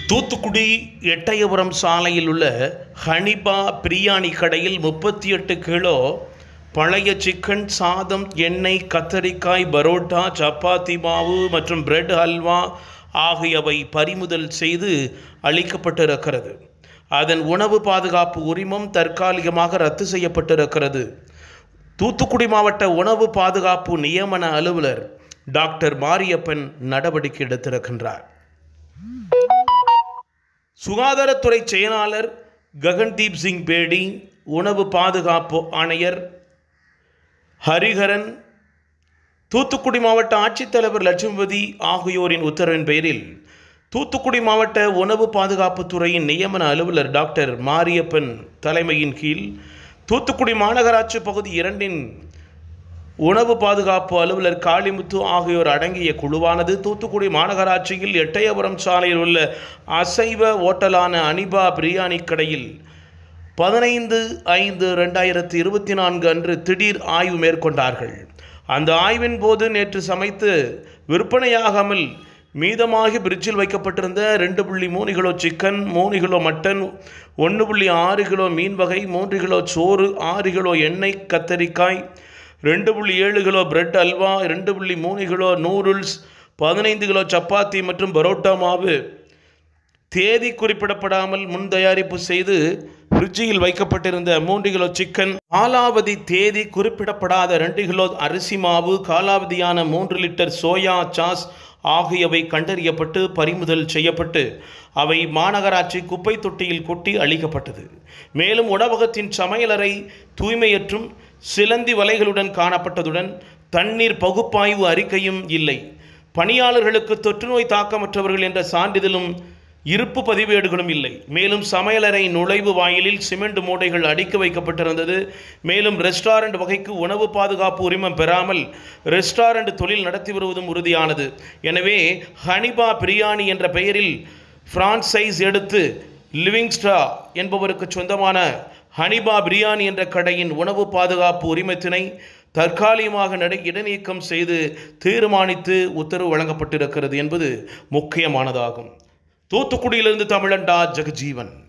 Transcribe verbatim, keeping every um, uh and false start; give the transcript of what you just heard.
தூத்துக்குடி எட்டயபுரம் சாலையில் உள்ள ஹனிபா பிரியாணி கடையில் முப்பத்தி எட்டு கிலோ பழைய சிக்கன், சாதம், எண்ணெய், கத்தரிக்காய், பரோட்டா, சப்பாத்தி மாவு மற்றும் பிரெட் ஹல்வா ஆகியவை பறிமுதல் செய்து அளிக்கப்பட்டிருக்கிறது. அதன் உணவு பாதுகாப்பு உரிமம் தற்காலிகமாக ரத்து செய்யப்பட்டிருக்கிறது. தூத்துக்குடி மாவட்ட உணவு பாதுகாப்பு நியமன அலுவலர் டாக்டர் மாரியப்பன் நடவடிக்கை எடுத்திருக்கின்றார். சுகாதாரத்துறை செயலாளர் ககன்தீப் சிங் பேடி, உணவு பாதுகாப்பு ஆணையர் ஹரிஹரன், தூத்துக்குடி மாவட்ட ஆட்சித்தலைவர் லட்சுமிபதி ஆகியோரின் உத்தரவின் பேரில் தூத்துக்குடி மாவட்ட உணவு பாதுகாப்பு துறையின் நியமன அலுவலர் டாக்டர் மாரியப்பன் தலைமையின் கீழ் தூத்துக்குடி மாநகராட்சி பகுதி இரண்டின் உணவு பாதுகாப்பு அலுவலர் காளிமுத்து ஆகியோர் அடங்கிய குழுவானது தூத்துக்குடி மாநகராட்சியில் எட்டயபுரம் சாலையில் உள்ள அசைவ ஓட்டலான ஹனிபா பிரியாணி கடையில் பதினைந்து ஐந்து ரெண்டாயிரத்தி இருபத்தி நான்கு அன்று திடீர் ஆய்வு மேற்கொண்டார்கள். அந்த ஆய்வின் போது நேற்று சமைத்து விற்பனையாகாமல் மீதமாகி பிரிட்ஜில் வைக்கப்பட்டிருந்த ரெண்டு புள்ளி மூணு கிலோ சிக்கன், மூணு கிலோ மட்டன், ஒன்று புள்ளி ஆறு கிலோ மீன் வகை, மூன்று கிலோ சோறு, ஆறு கிலோ எண்ணெய், கத்தரிக்காய், ரெண்டு புள்ளி ஏழு கிலோ பிரெட் அல்வா, ரெண்டு புள்ளி மூணு கிலோ நூடுல்ஸ், பதினைந்து கிலோ சப்பாத்தி மற்றும் பரோட்டா மாவு தேதி குறிப்பிடப்படாமல் முன் தயாரிப்பு செய்து ஃப்ரிட்ஜில் வைக்கப்பட்டிருந்த மூன்று கிலோ சிக்கன், காலாவதி தேதி குறிப்பிடப்படாத ரெண்டு கிலோ அரிசி மாவு, காலாவதியான மூன்று லிட்டர் சோயா சாஸ் ஆகியவை கண்டறியப்பட்டு பறிமுதல் செய்யப்பட்டு அவை மாநகராட்சி குப்பை தொட்டியில் கொட்டி அளிக்கப்பட்டது. மேலும் உணவகத்தின் சமையலறை தூய்மையற்றும் சிலந்தி வலைகளுடன் காணப்பட்டதுடன் தண்ணீர் பகுப்பாய்வு அறிக்கையும் இல்லை. பணியாளர்களுக்கு தொற்றுநோய் தாக்கமற்றவர்கள் என்ற சான்றிதழும் இருப்பு பதிவேடுகளும் இல்லை. மேலும் சமையலறை நுழைவு வாயிலில் சிமெண்ட் மூட்டைகள் அடுக்கி வைக்கப்பட்டிருந்தது. மேலும் ரெஸ்டாரண்ட் வகைக்கு உணவு பாதுகாப்பு உரிமம் பெறாமல் ரெஸ்டாரண்ட் தொழில் நடத்தி வருவதும் உறுதியானது. எனவே ஹனிபா பிரியாணி என்ற பெயரில் பிரான்சைஸ் எடுத்து லிவிங்ஸ்டா என்பவருக்கு சொந்தமான ஹனிபா பிரியாணி என்ற கடையின் உணவு பாதுகாப்பு உரிமத்தினை தற்காலிகமாக நடை இடைநீக்கம் செய்து தீர்மானித்து உத்தரவு வழங்கப்பட்டிருக்கிறது என்பது முக்கியமானதாகும். தூத்துக்குடியிலிருந்து தமிழண்டா ஜெகஜீவன்.